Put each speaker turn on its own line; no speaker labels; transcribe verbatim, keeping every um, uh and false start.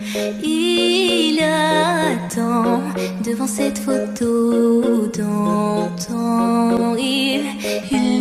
Il attend devant cette photo d'antan. Il, il